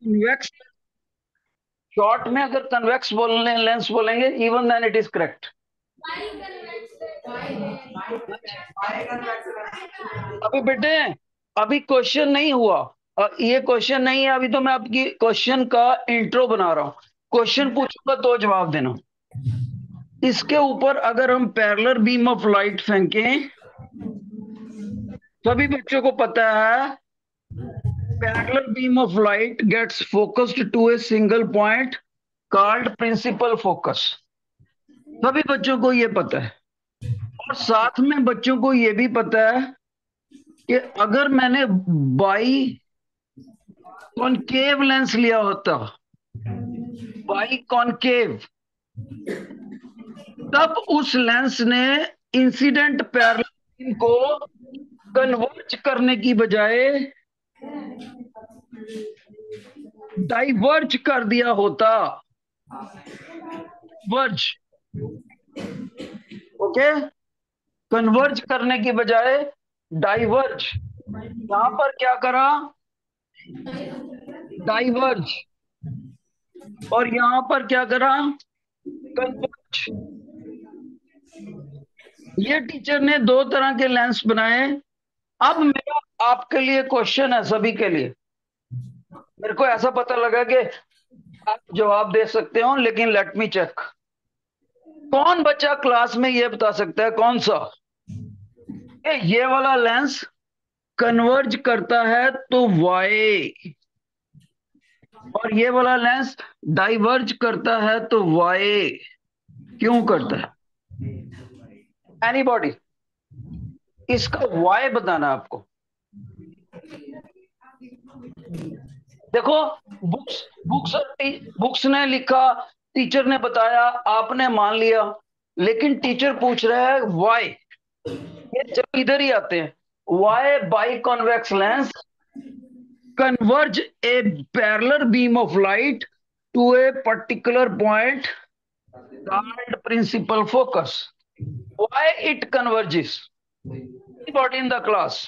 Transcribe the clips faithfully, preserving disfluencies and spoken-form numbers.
Convex, short में अगर convex बोलने लेंस बोलेंगे even then it is correct. अभी बेटे अभी क्वेश्चन नहीं हुआ, और ये क्वेश्चन नहीं है अभी, तो मैं आपकी क्वेश्चन का इंट्रो बना रहा हूं। क्वेश्चन पूछूंगा तो जवाब देना। इसके ऊपर अगर हम पैरेलल बीम ऑफ लाइट फेंकें, सभी बच्चों को पता है parallel beam of light gets focused to a single point called principal focus. सभी बच्चों को ये पता है, और साथ में बच्चों को ये भी पता है कि अगर मैंने बाई कॉनकेव लेंस लिया होता, बाई कॉनकेव, तब उस लेंस ने इंसिडेंट पैरेलल बीम को कन्वर्ज करने की बजाय डाइवर्ज कर दिया होता। वर्ज, ओके, कन्वर्ज करने की बजाय डाइवर्ज। यहां पर क्या करा, डाइवर्ज, और यहां पर क्या करा, कन्वर्ज। ये टीचर ने दो तरह के लेंस बनाए। अब मेरा आपके लिए क्वेश्चन है, सभी के लिए। मेरे को ऐसा पता लगा कि आप जवाब दे सकते हो, लेकिन लेट मी चेक। कौन बच्चा क्लास में ये बता सकता है कौन सा कि ये वाला लेंस कन्वर्ज करता है तो वाई, और ये वाला लेंस डाइवर्ज करता है तो वाई क्यों करता है? एनीबॉडी? इसका वाई बताना आपको। देखो, बुक्स बुक्स बुक्स ने लिखा, टीचर ने बताया, आपने मान लिया, लेकिन टीचर पूछ रहा है वाई। ये जब इधर ही आते हैं, why by convex lens converge a parallel beam of light to a particular point called principal focus. Why it converges? Anybody in the class?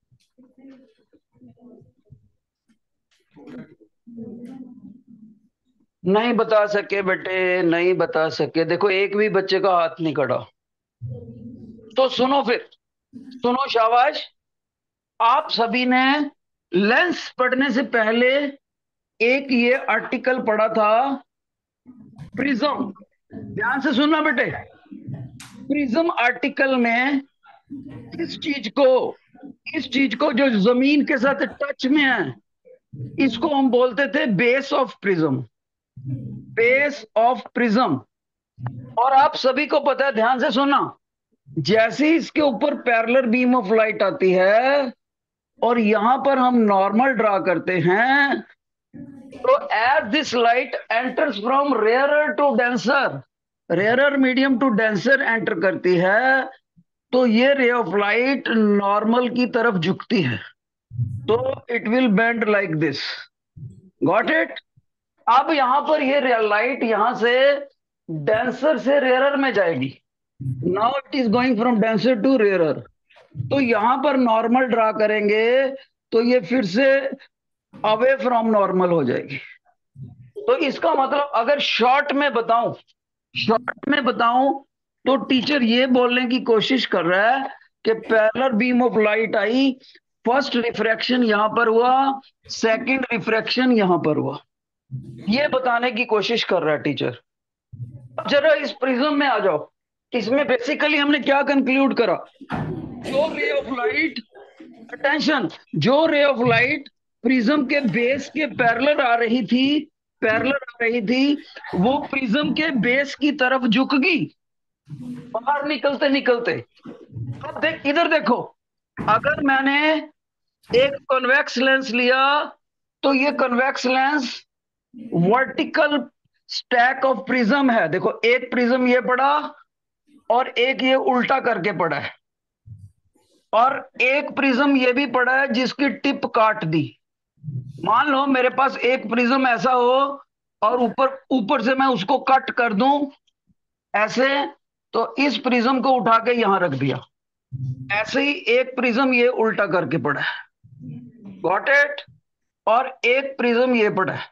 नहीं बता सके बेटे, नहीं बता सके। देखो एक भी बच्चे का हाथ नहीं खड़ा। तो सुनो फिर, सुनो शाबाश। आप सभी ने लेंस पढ़ने से पहले एक ये आर्टिकल पढ़ा था, प्रिज्म। ध्यान से सुनना बेटे। प्रिज्म आर्टिकल में इस चीज को इस चीज को जो जमीन के साथ टच में है, इसको हम बोलते थे base of prism, base of prism. और आप सभी को पता है, ध्यान से सुनना, जैसे ही इसके ऊपर पैरेलल बीम ऑफ लाइट आती है और यहां पर हम नॉर्मल ड्रा करते हैं, तो as this light enters from rarer to denser, rarer medium to denser enter करती है, तो ये रे ऑफ लाइट नॉर्मल की तरफ झुकती है, तो it will bend like this. Got it? अब यहां पर ये लाइट यहां से डेंसर से रेयरर में जाएगी। Now it is going from denser to rarer, तो यहां पर नॉर्मल ड्रा करेंगे तो ये फिर से अवे फ्रॉम नॉर्मल हो जाएगी। तो इसका मतलब अगर शॉर्ट में बताऊं, शॉर्ट में बताऊं तो टीचर ये बोलने की कोशिश कर रहा है कि पैरेलल बीम ऑफ लाइट आई, फर्स्ट रिफ्रैक्शन यहां पर हुआ, सेकंड रिफ्रैक्शन यहां पर हुआ, ये बताने की कोशिश कर रहा है टीचर। अब जरा इस प्रिज्म में आ जाओ। इसमें बेसिकली हमने क्या कंक्लूड करा, जो रे ऑफ लाइट, अटेंशन, जो रे ऑफ लाइट प्रिज्म के बेस के पैरेलल आ रही थी, पैरेलल आ रही थी, वो प्रिज्म के बेस की तरफ झुक गई बाहर निकलते निकलते। अब देख, इधर देखो, अगर मैंने एक कॉन्वेक्स लेंस लिया तो ये convex lens vertical stack of prism है। देखो एक प्रिज्म ये पड़ा और एक ये उल्टा करके पड़ा है, और एक प्रिज्म ये भी पड़ा है जिसकी टिप काट दी। मान लो मेरे पास एक प्रिज्म ऐसा हो और ऊपर ऊपर से मैं उसको कट कर दूं ऐसे, तो इस प्रिज्म को उठा के यहां रख दिया। ऐसे ही एक प्रिज्म ये उल्टा करके पड़ा है। Got it? और एक प्रिज्म ये पड़ा है,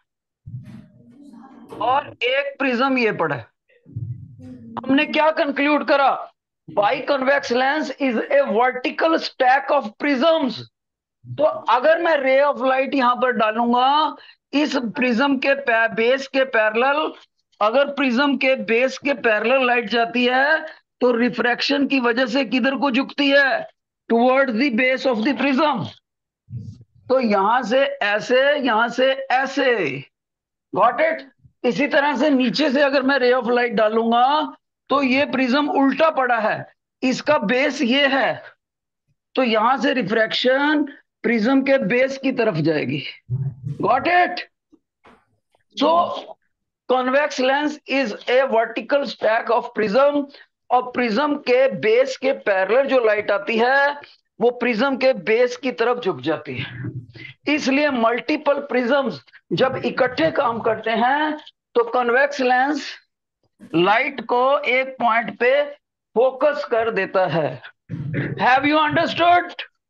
और एक प्रिज्म ये पड़ा है। हमने क्या कंक्लूड करा? By convex lens is a vertical stack of prisms. तो अगर मैं रे ऑफ लाइट यहां पर डालूंगा इस प्रिज्म के बेस के पैरेलल, अगर प्रिज्म के बेस के पैरेलल लाइट जाती है तो रिफ्रैक्शन की वजह से किधर को झुकती है? Towards the base of the prism. तो यहां से ऐसे, यहां से ऐसे। Got it? इसी तरह से नीचे से अगर मैं रे ऑफ लाइट डालूंगा तो ये प्रिज्म उल्टा पड़ा है, इसका बेस ये है, तो यहां से रिफ्रैक्शन प्रिज्म के बेस की तरफ जाएगी। Got it? So convex lens is a vertical stack of prism, और प्रिज्म के बेस के पैरेलल जो लाइट आती है वो प्रिज्म के बेस की तरफ झुक जाती है। इसलिए मल्टीपल प्रिज्म्स जब इकट्ठे काम करते हैं तो कॉन्वेक्स लेंस लाइट को एक पॉइंट पे फोकस कर देता है। Have you understood?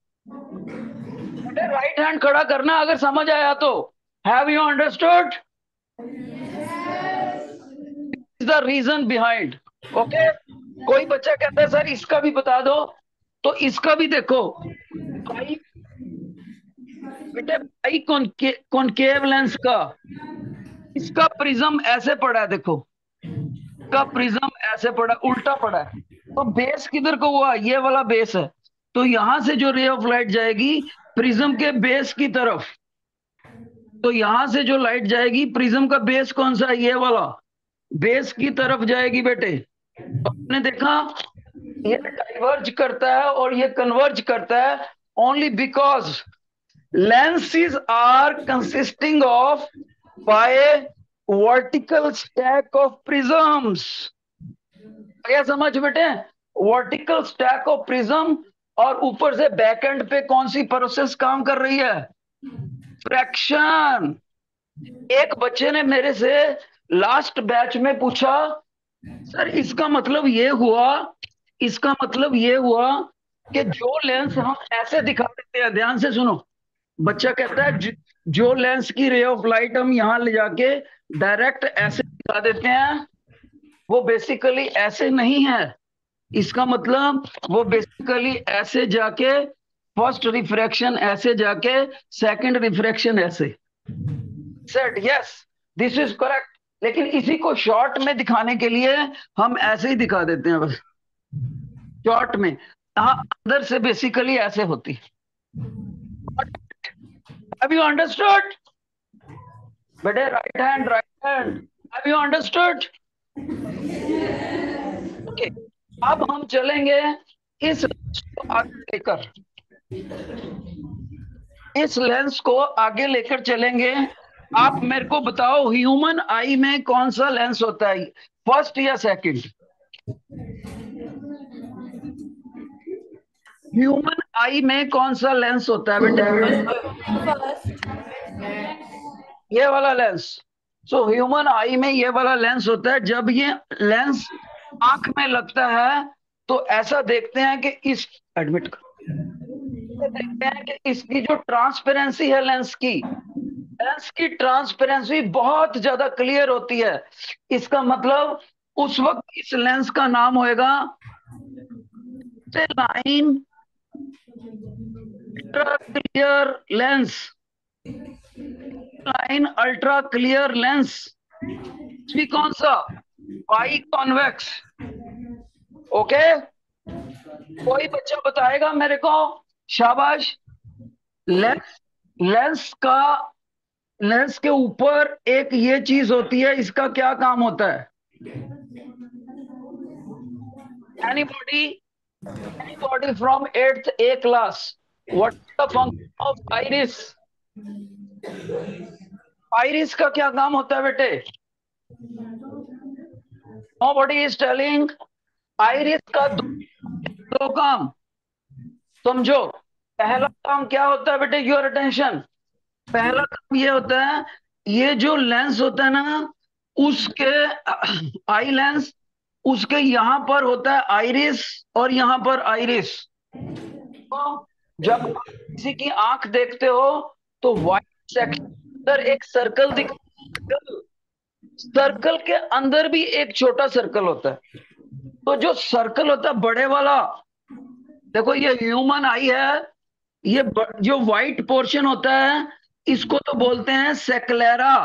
Right hand खड़ा करना अगर समझ आया तो। Have you understood? Is the reason behind. Okay? कोई बच्चा कहता है सर इसका भी बता दो, तो इसका भी देखो। भाई बेटे, भाई कॉनकेव लेंस का इसका प्रिज्म ऐसे पड़ा है, देखो का प्रिज्म ऐसे पड़ा, उल्टा पड़ा है, तो बेस किधर को हुआ? ये वाला बेस है, तो यहां से जो रे ऑफ लाइट जाएगी प्रिज्म के बेस की तरफ, तो यहां से जो लाइट जाएगी प्रिज्म का बेस कौन सा है? ये वाला बेस की तरफ जाएगी बेटे। तो आपने देखा ये डाइवर्ज करता है और ये कन्वर्ज करता है only because lenses are consisting of by a vertical stack of prisms। क्या समझ बेटे? वर्टिकल स्टैक ऑफ प्रिज्म, और ऊपर से बैक एंड पे कौन सी प्रोसेस काम कर रही है? फ्रैक्शन। एक बच्चे ने मेरे से लास्ट बैच में पूछा सर इसका मतलब ये हुआ, इसका मतलब ये हुआ कि जो लेंस हम ऐसे दिखा देते हैं, ध्यान से सुनो, बच्चा कहता है जो लेंस की रे ऑफ लाइट हम यहां ले जाके डायरेक्ट ऐसे दिखा देते हैं वो बेसिकली ऐसे नहीं है। इसका मतलब वो बेसिकली ऐसे जाके फर्स्ट रिफ्रैक्शन ऐसे जाके सेकंड रिफ्रैक्शन ऐसे। Set yes, this is correct. लेकिन इसी को शॉर्ट में दिखाने के लिए हम ऐसे ही दिखा देते हैं बस, शॉर्ट में। हाँ, अंदर से बेसिकली ऐसे होती। Have you understood? बेटे right hand, right hand. Have you understood? Okay, अब हम चलेंगे इस लेंस को आगे लेकर, इस लेंस को आगे लेकर चलेंगे। आप मेरे को बताओ ह्यूमन आई में कौन सा लेंस होता है, फर्स्ट या सेकंड? ह्यूमन आई में कौन सा लेंस होता है बेटे? ये वाला लेंस। सो ह्यूमन आई में ये वाला लेंस होता है। जब ये लेंस आंख में लगता है तो ऐसा देखते हैं कि इस एडमिट देखते हैं कि इसकी जो ट्रांसपेरेंसी है लेंस की, लेंस की ट्रांसपेरेंसी बहुत ज्यादा क्लियर होती है। इसका मतलब उस वक्त इस लेंस का नाम होएगा line ultra clear lens, line ultra clear lens. भी कौन सा? By convex. ओके, कोई बच्चा बताएगा मेरे को? शाबाश। लेंस, लेंस का, लेंस के ऊपर एक ये चीज होती है, इसका क्या काम होता है? Anybody, anybody from eighth A class, what is the function of iris? Iris का क्या काम होता है बेटे? Nobody is telling. आइरिस का दो, दो काम समझो। पहला काम क्या होता है बेटे? Your attention. पहला काम ये होता है, ये जो लेंस होता है ना, उसके आई लेंस, उसके यहां पर होता है आइरिस और यहां पर आइरिस। तो जब आप किसी की आंख देखते हो तो व्हाइट सेक्शन एक सर्कल दिख, सर्कल सर्कल के अंदर भी एक छोटा सर्कल होता है। तो जो सर्कल होता है बड़े वाला, देखो ये ह्यूमन आई है, ये ब, जो व्हाइट पोर्शन होता है इसको तो बोलते हैं सेक्लेरा,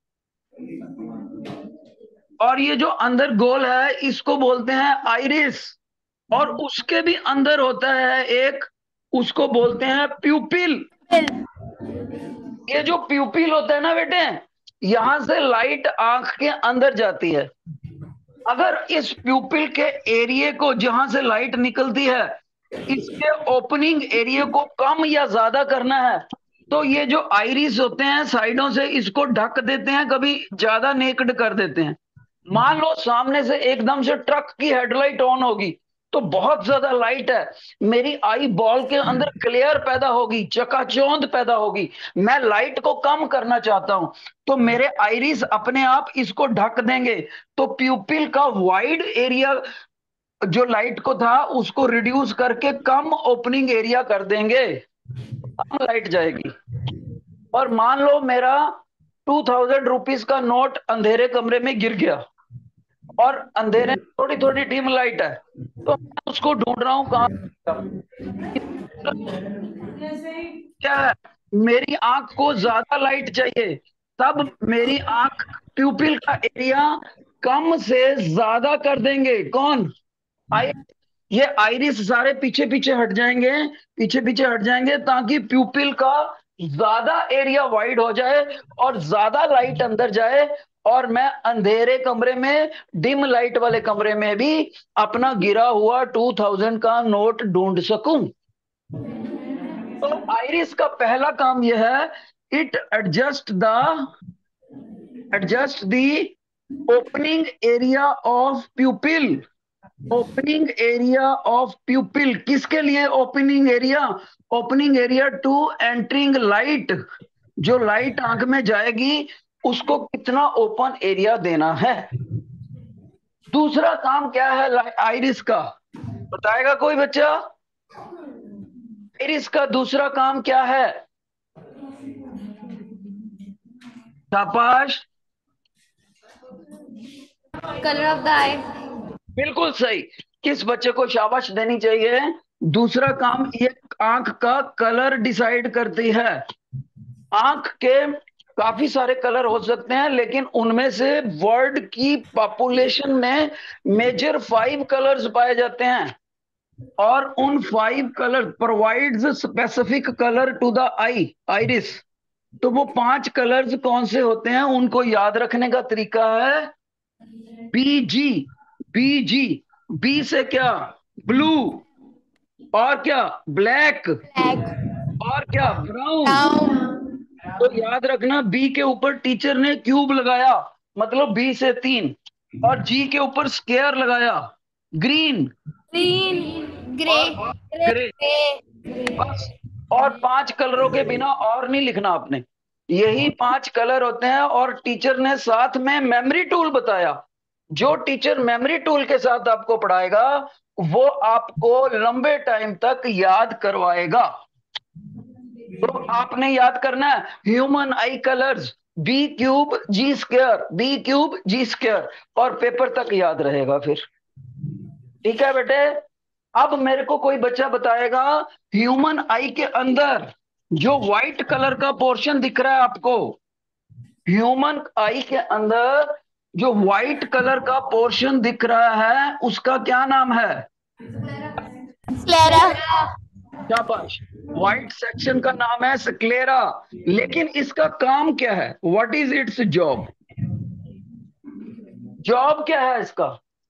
और ये जो अंदर गोल है इसको बोलते हैं आइरिस, और उसके भी अंदर होता है एक, उसको बोलते हैं प्यूपिल। ये जो प्यूपिल होता है ना बेटे, यहां से लाइट आंख के अंदर जाती है। अगर इस प्यूपिल के एरिया को, जहां से लाइट निकलती है, इसके ओपनिंग एरिया को कम या ज्यादा करना है, तो ये जो आइरिस होते हैं साइडों से इसको ढक देते हैं, कभी ज्यादा नेक्ड कर देते हैं। मान लो सामने से एकदम से ट्रक की हेडलाइट ऑन होगी, तो बहुत ज्यादा लाइट है, मेरी आई बॉल के अंदर क्लियर पैदा होगी, चकाचौंध पैदा होगी, मैं लाइट को कम करना चाहता हूं, तो मेरे आइरिस अपने आप इसको ढक देंगे। तो प्यूपिल का वाइड एरिया जो लाइट को था उसको रिड्यूस करके कम ओपनिंग एरिया कर देंगे, कम लाइट जाएगी। और मान लो मेरा टू थाउजेंड रुपीज का नोट अंधेरे कमरे में गिर गया, और अंधेरे में थोड़ी थोड़ी डिम लाइट है, तो मैं उसको ढूंढ रहा हूं कहाँ। क्या है, मेरी आंख को ज्यादा लाइट चाहिए, तब मेरी आंख प्यूपिल का एरिया कम से ज्यादा कर देंगे। कौन? आई, ये आइरिस सारे पीछे पीछे हट जाएंगे, पीछे पीछे हट जाएंगे, ताकि प्यूपिल का ज्यादा एरिया वाइड हो जाए और ज्यादा लाइट अंदर जाए, और मैं अंधेरे कमरे में, डिम लाइट वाले कमरे में भी अपना गिरा हुआ टू थाउजेंड का नोट ढूंढ सकूं। तो आइरिस का पहला काम यह है, it adjust the adjust the opening area of pupil. Opening area of pupil किसके लिए? Opening area, opening area to entering light, जो लाइट आंख में जाएगी उसको कितना ओपन एरिया देना है। दूसरा काम क्या है आइरिस का, बताएगा कोई बच्चा? आइरिस का दूसरा काम क्या है? शाबाश, कलर ऑफ द आई। बिल्कुल सही। किस बच्चे को शाबाश देनी चाहिए? दूसरा काम ये आंख का कलर डिसाइड करती है। आंख के काफी सारे कलर हो सकते हैं, लेकिन उनमें से वर्ल्ड की पॉपुलेशन में मेजर फाइव कलर्स पाए जाते हैं, और उन five colour provides specific colour to the eye iris. तो वो पांच कलर्स कौन से होते हैं उनको याद रखने का तरीका है बीजी। बीजी, बी से क्या? ब्लू, और क्या? ब्लैक, और क्या? ब्राउन। तो याद रखना, बी के ऊपर टीचर ने क्यूब लगाया, मतलब बी से तीन, और जी के ऊपर स्क्वायर लगाया, ग्रीन, ग्रीन, ग्रे, और ग्रे, बस। और पांच कलरों के बिना और नहीं लिखना आपने, यही पांच कलर होते हैं। और टीचर ने साथ में मेमोरी टूल बताया, जो टीचर मेमोरी टूल के साथ आपको पढ़ाएगा वो आपको लंबे टाइम तक याद करवाएगा। तो आपने याद करना है human eye colours, B cube G square, B cube G square, और पेपर तक याद रहेगा फिर। ठीक है बेटे? अब मेरे को कोई बच्चा बताएगा, ह्यूमन आई के अंदर जो व्हाइट कलर का पोर्शन दिख रहा है आपको, ह्यूमन आई के अंदर जो व्हाइट कलर का पोर्शन दिख रहा है उसका क्या नाम है? स्क्लेरा। शाबाश, व्हाइट सेक्शन का नाम है स्क्लेरा। लेकिन इसका काम क्या है? What is its job? Job क्या है इसका?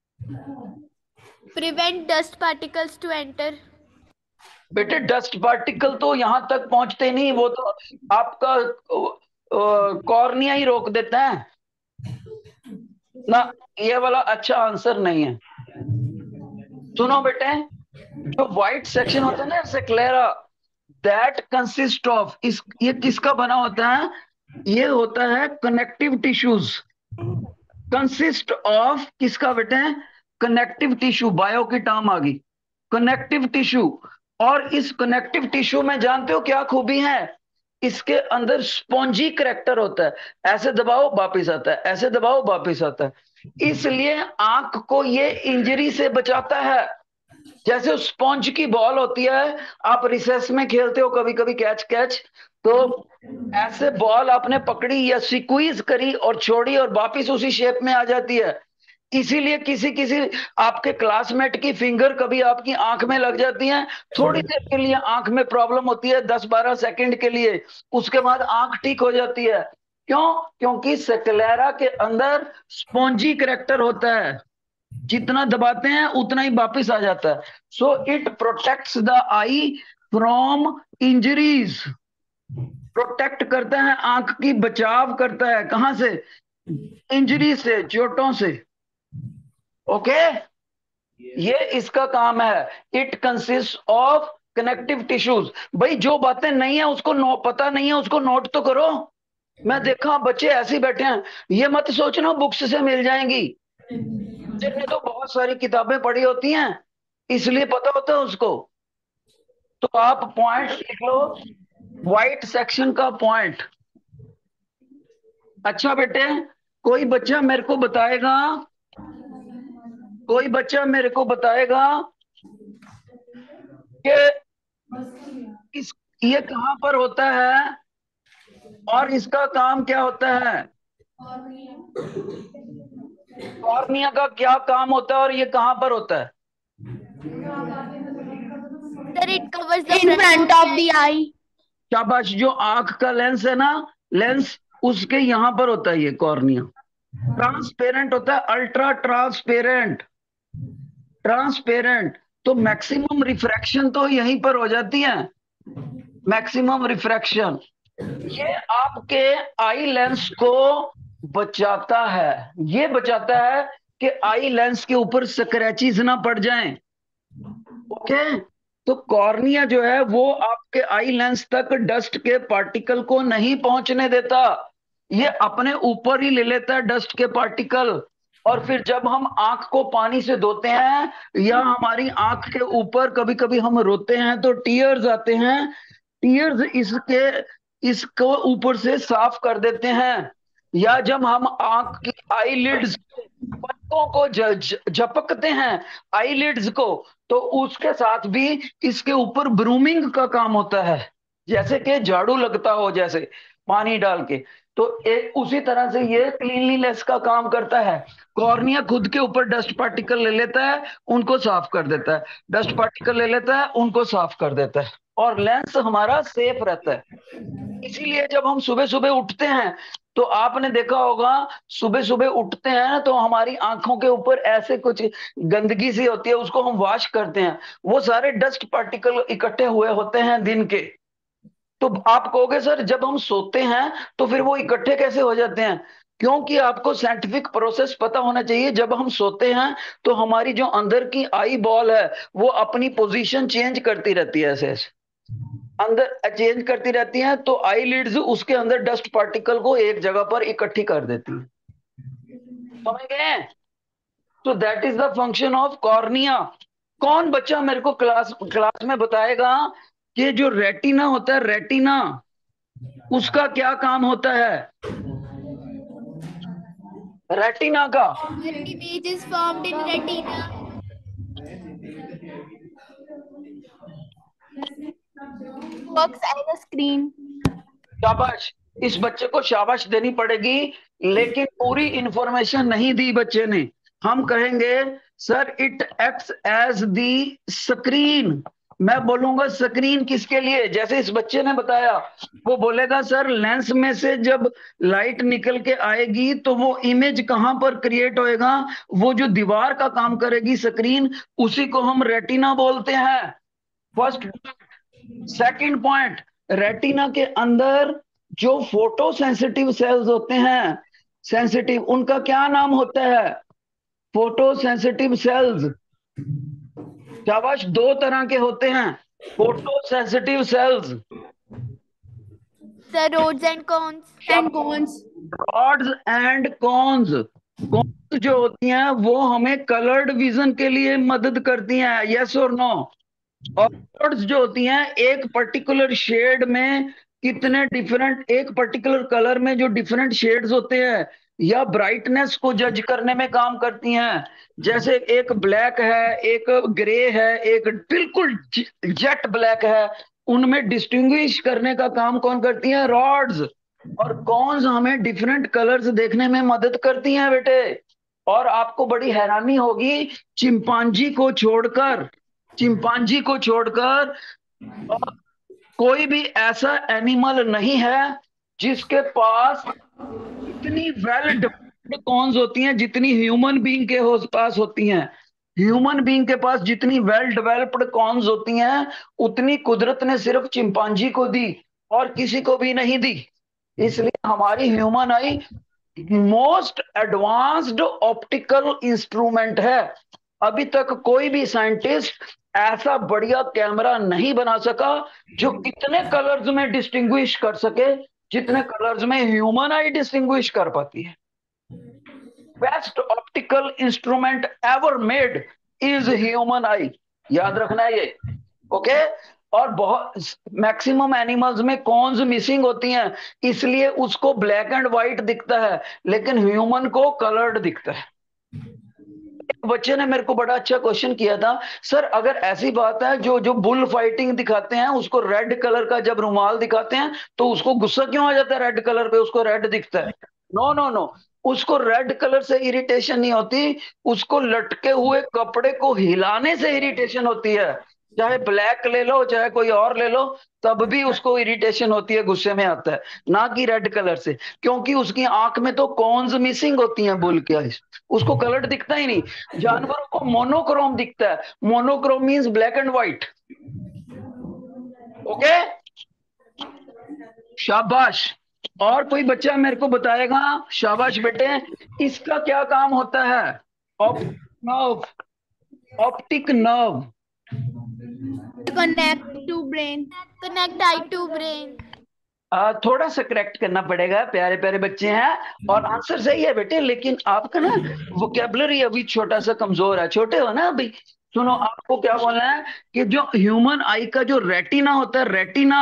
Prevent dust particles to enter. बेटे डस्ट पार्टिकल तो यहां तक पहुंचते नहीं, वो तो आपका कॉर्निया ही रोक देता है ना। ये वाला अच्छा आंसर नहीं है। सुनो बेटे, जो व्हाइट सेक्शन होता है ना स्क्लेरा, दैट कंसिस्ट ऑफ, इस ये किसका बना होता है? ये होता है कनेक्टिव टिश्यूज। कंसिस्ट ऑफ किसका बेटे? कनेक्टिव टिश्यू, बायो की टर्म आ गई, कनेक्टिव टिश्यू। और इस कनेक्टिव टिश्यू में जानते हो क्या खूबी है? इसके अंदर स्पॉन्जी करेक्टर होता है, ऐसे दबाओ वापिस आता है, ऐसे दबाओ वापिस आता है। इसलिए आंख को ये इंजरी से बचाता है। जैसे स्पॉन्ज की बॉल होती है, आप रिसेस में खेलते हो कभी कभी कैच कैच, तो ऐसे बॉल आपने पकड़ी या स्क्वीज करी और छोड़ी और वापिस उसी शेप में आ जाती है। इसीलिए किसी किसी आपके क्लासमेट की फिंगर कभी आपकी आंख में लग जाती है, थोड़ी देर के लिए आंख में प्रॉब्लम होती है, दस बारह सेकंड के लिए, उसके बाद आंख ठीक हो जाती है। क्यों? क्योंकि सेक्लेरा के अंदर स्पॉन्जी करेक्टर होता है, जितना दबाते हैं उतना ही वापिस आ जाता है। So it protects the eye from injuries. Protect करता है, आंख की बचाव करता है, कहां से? इंजरी से, चोटों से। ओके, ये इसका काम है। It consist of connective tissues. भाई जो बातें नहीं है उसको नो, पता नहीं है उसको नोट तो करो। मैं देखा बच्चे ऐसे ही बैठे हैं, ये मत सोचना बुक्स से मिल जाएंगी। ने तो बहुत सारी किताबें पढ़ी होती हैं, इसलिए पता होता है उसको। तो आप पॉइंट लिख लो, व्हाइट सेक्शन का पॉइंट। अच्छा बेटे, कोई बच्चा मेरे को बताएगा, कोई बच्चा मेरे को बताएगा कि इस ये कहां पर होता है और इसका काम क्या होता है? कॉर्निया का क्या काम होता है और ये कहां पर होता है? Sir, it covers the In front of the eye. शाबाश, जो आंख का लेंस है ना, लेंस उसके यहां पर होता है ये कॉर्निया। ट्रांसपेरेंट होता है, अल्ट्रा ट्रांसपेरेंट, ट्रांसपेरेंट। तो मैक्सिमम रिफ्रैक्शन तो यहीं पर हो जाती है, मैक्सिमम रिफ्रैक्शन। ये आपके आई लेंस को बचाता है, ये बचाता है कि आई लेंस के ऊपर स्क्रैचेस ना पड़ जाएं। ओके, तो कॉर्निया जो है वो आपके आई लेंस तक डस्ट के पार्टिकल को नहीं पहुंचने देता, ये अपने ऊपर ही ले लेता है डस्ट के पार्टिकल। और फिर जब हम आंख को पानी से धोते हैं या हमारी आंख के ऊपर कभी कभी हम रोते हैं तो टीयर्स आते हैं, टीयर्स इसके इसको ऊपर से साफ कर देते हैं। या जब हम आंख की आईलिड्स पलकों को ज- ज- झपकते हैं, आईलिड्स को, तो उसके साथ भी इसके ऊपर ब्रूमिंग का काम होता है, जैसे कि झाड़ू लगता हो जैसे पानी डाल के। तो एक उसी तरह से ये क्लीनलीनेस का काम करता है। कॉर्निया खुद के ऊपर डस्ट पार्टिकल ले लेता है, उनको साफ कर देता है, डस्ट पार्टिकल ले लेता है, उनको साफ कर देता है, और लेंस हमारा सेफ रहता है। इसीलिए जब हम सुबह सुबह उठते हैं तो आपने देखा होगा, सुबह सुबह उठते हैं ना तो हमारी आंखों के ऊपर ऐसे कुछ गंदगी सी होती है, उसको हम वॉश करते हैं, वो सारे डस्ट पार्टिकल इकट्ठे हुए होते हैं दिन के। तो आप कहोगे सर जब हम सोते हैं तो फिर वो इकट्ठे कैसे हो जाते हैं? क्योंकि आपको साइंटिफिक प्रोसेस पता होना चाहिए। जब हम सोते हैं तो हमारी जो अंदर की आई बॉल है वो अपनी पोजीशन चेंज करती रहती है, ऐसे ऐसे अंदर चेंज करती रहती हैं, तो आईलिड्स उसके अंदर डस्ट पार्टिकल को एक जगह पर इकट्ठी कर देती है। समझ गए? तो that is the function of cornea. कौन बच्चा मेरे को क्लास क्लास में बताएगा कि जो रेटिना होता है, रेटिना, उसका क्या काम होता है? रेटिना का image is formed in retina. Works as a screen. शाबाश, इस बच्चे को शाबाश देनी पड़ेगी, लेकिन पूरी इंफॉर्मेशन नहीं दी बच्चे ने। हम कहेंगे sir it acts as the screen. मैं बोलूंगा स्क्रीन किसके लिए? जैसे इस बच्चे ने बताया, वो बोलेगा सर लेंस में से जब लाइट निकल के आएगी तो वो इमेज कहां पर क्रिएट होएगा? वो जो दीवार का काम करेगी स्क्रीन, उसी को हम रेटिना बोलते हैं। फर्स्ट। सेकंड पॉइंट, रेटिना के अंदर जो फोटो सेंसिटिव सेल्स होते हैं, सेंसिटिव, उनका क्या नाम होता है? Photo sensitive cells. शाबाश, दो तरह के होते हैं photo sensitive cells, The rods and cones. And cones. Rods and cones. Cones जो होती हैं वो हमें कलर्ड विजन के लिए मदद करती हैं, यस और नो। और रॉड्स जो होती हैं एक पर्टिकुलर शेड में कितने डिफरेंट, एक पर्टिकुलर कलर में जो डिफरेंट शेड्स होते हैं या ब्राइटनेस को जज करने में काम करती हैं। जैसे एक ब्लैक है, एक ग्रे है, एक बिल्कुल जेट ब्लैक है, उनमें डिस्टिंग्विश करने का काम कौन करती है? रॉड्स। और कौन हमें डिफरेंट कलर्स देखने में मदद करती हैं बेटे। और आपको बड़ी हैरानी होगी, चिंपांजी को छोड़कर, चिंपांजी को छोड़कर कोई भी ऐसा एनिमल नहीं है जिसके पास इतनी वेल डेवलप्ड कॉन्स होती हैं जितनी ह्यूमन बीइंग के हो, पास होती हैं। ह्यूमन बीइंग के पास जितनी वेल डेवलप्ड कॉन्स होती हैं उतनी कुदरत ने सिर्फ चिंपांजी को दी और किसी को भी नहीं दी। इसलिए हमारी human eye most advanced optical instrument है। अभी तक कोई भी साइंटिस्ट ऐसा बढ़िया कैमरा नहीं बना सका जो इतने कलर्स में डिस्टिंग्विश कर सके जितने कलर्स में ह्यूमन आई डिस्टिंग्विश कर पाती है। Best optical instrument ever made is human eye, याद रखना है ये। ओके। और बहुत मैक्सिमम एनिमल्स में कॉन्स मिसिंग होती हैं, इसलिए उसको ब्लैक एंड व्हाइट दिखता है, लेकिन ह्यूमन को कलर्ड दिखता है। एक बच्चे ने मेरे को बड़ा अच्छा क्वेश्चन किया था, सर अगर ऐसी बात है, जो जो बुल फाइटिंग दिखाते हैं उसको रेड कलर का जब रुमाल दिखाते हैं तो उसको गुस्सा क्यों आ जाता है? रेड कलर पे उसको रेड दिखता है। नो नो नो, उसको रेड कलर से इरिटेशन नहीं होती, उसको लटके हुए कपड़े को हिलाने से इरिटेशन होती है। चाहे ब्लैक ले लो चाहे कोई और ले लो, तब भी उसको इरिटेशन होती है, गुस्से में आता है, ना कि रेड कलर से, क्योंकि उसकी आंख में तो कॉन्स मिसिंग होती हैं बुल के आइज, उसको कलर दिखता ही नहीं। जानवरों को मोनोक्रोम दिखता है, monochrome means black and white. Okay, शाबाश। और कोई बच्चा मेरे को बताएगा? शाबाश बेटे, इसका क्या काम होता है? Optic nerve, optic nerve Connect to brain. Connect eye to brain. आ, थोड़ा सा करेक्ट करना पड़ेगा, प्यारे प्यारे बच्चे हैं और आंसर सही है बेटे, लेकिन आपका ना वोकेबलरी अभी छोटा सा कमजोर है, छोटे हो ना अभी। सुनो, आपको क्या बोलना है कि जो ह्यूमन आई का जो रेटिना होता है, रेटिना,